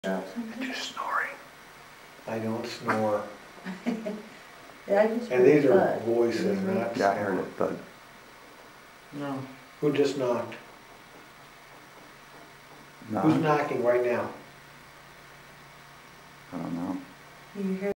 Just snoring. I don't snore. Yeah, I just And these are thud. voices, not Yeah, I heard it, thud. No. Who just knocked? No, Who's knocking right now? I don't know. You hear